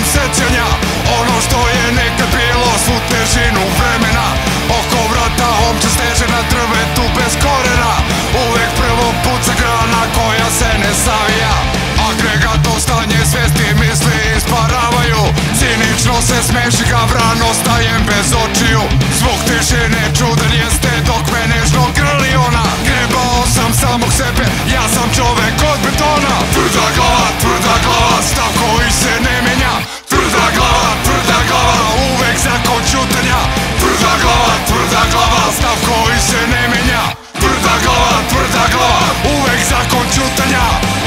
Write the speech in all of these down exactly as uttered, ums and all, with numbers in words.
sećanja. Ono što je nekad bilo, svu težinu vremena. Oko vrata omča steže na drvetu bez korena. Uvek prvo puca grana koja se ne savija. Agregatno stanje svesti misli isparavaju. Cinično se smeši gavran, ostajem bez očiju. Zvuk tišine čudan jeste dok me nežno grli ona. Grebao sam samog sebe, ja sam čovek od betona. Tvrda glava, tvrda glava, stav koji se ne menja. Tvrda glava, tvrda glava, uvek zakon ćutanja. Tvrda glava, tvrda glava, stav koji se ne menja. Tvrda glava, tvrda glava, uvek zakon ćutanja.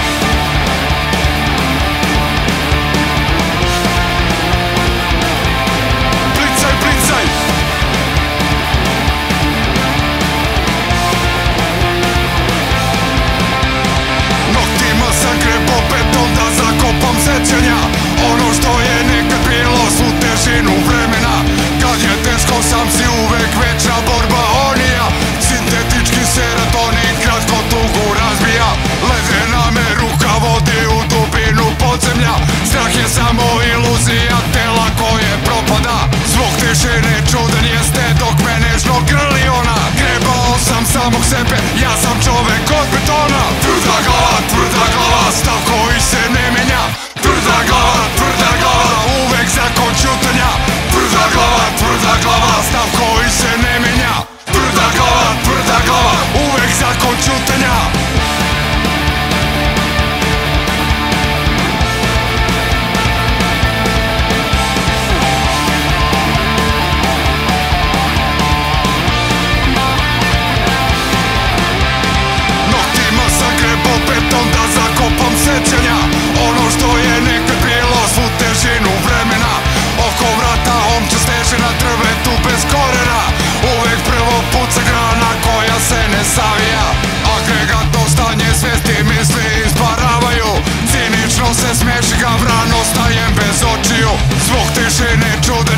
Ono što je nekad bilo, svu težinu vremena. Kad je teško sam si uvek večna borba onija. Sintetički serotonin kratko tugu razbija. Ledena me ruka vodi u dubinu podzemlja. Strah je samo iluzija tela koje propada. Zvuk tišine čudan jeste dok me nežno grli ona. Grebao sam samog sebe, ja sam čovek od betona. Tvrda glava, tvrda glava, stav koji se ne menja. Tvrda glava, tvrda glava, uvek zakon ćutanja. Tvrda glava, tvrda glava, stav koji se ne menja. Tvrda glava, tvrda glava, uvek zakon ćutanja. Noktima sam grebao beton da zakopam sećanja. Ono što je nekad bilo, svu težinu vremena. Oko vrata omča steže na drvetu bez korena. Uvek prvo puca grana koja se ne savija. Agregatno stanje svesti misli isparavaju. Cinično se smeši gavran, ostajem bez očiju. Zvuk tišine čudan